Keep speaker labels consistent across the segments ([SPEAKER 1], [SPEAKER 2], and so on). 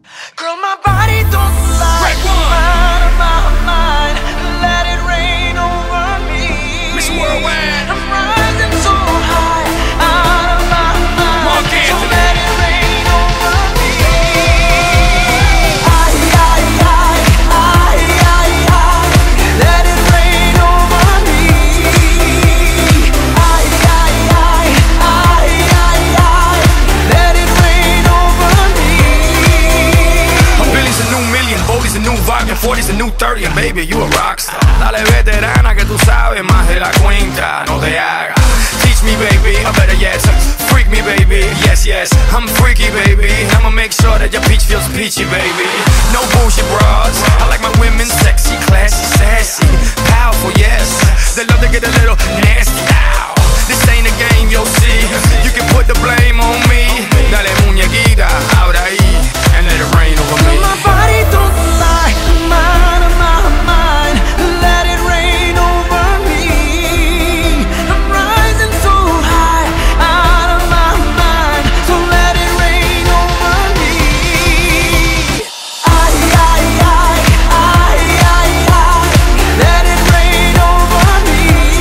[SPEAKER 1] Girl, my body don't lie. Out of my mind, let it rain over me.
[SPEAKER 2] Miss Worldwide.
[SPEAKER 1] I'm rising so high, out of my mind. So let it rain over me. Let it rain over me. Let it rain over me.
[SPEAKER 2] A billion's a new million, Boldy's a new vodka, 40's a new 30, and baby, you a rockstar. Dale veterana que tú sabes más de la cuenta, no te hagas. Teach me, baby, or better yet, freak me, baby. Yes, yes, I'm freaky, baby. I'ma make sure that your peach feels peachy, baby. No bullshit bras, I like my women sexy, classy, sassy, powerful, yes. They love to get a little nasty. Ow. This ain't a game, you'll see. You can put the blame on me. Dale muñequita, ahora ahí, and let it rain over me.
[SPEAKER 1] My body don't lie, I'm out of my mind. Let it rain over me. I'm rising so high, out of my mind. So let it rain over me. Let it rain over me.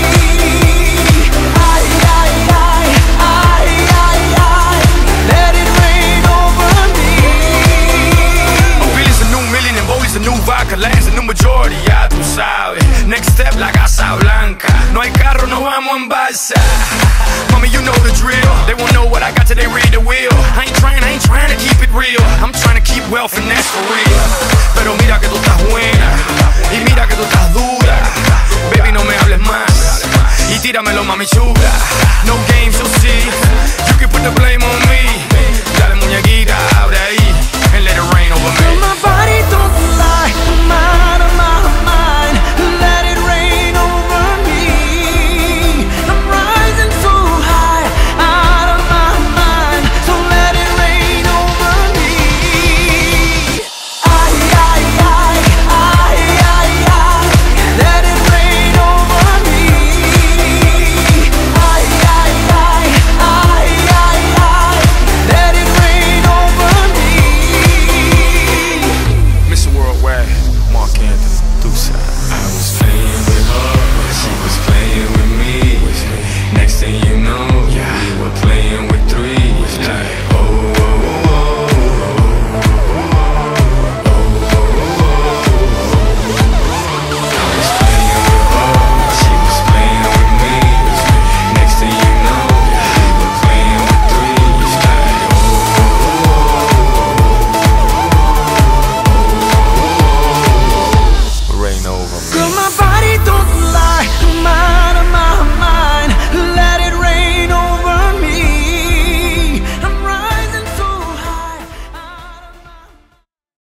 [SPEAKER 1] Let it rain over me.
[SPEAKER 2] A billion's a new million and Boldy's a new vodka, Lance a new majority, ya tú sabes. Next step, la Casa Blanca. No hay carro, no vamos en balsa. Mommy, you know the drill. They won't know what I got till they read the wheel. I ain't trying to keep it real. I'm trying to keep wealth and that's for real. Pero mira que tú estás buena y mira que tú estás dura. Baby, no me hables más y tíramelo, mami chula. No games, you'll see. You can put the blame on me.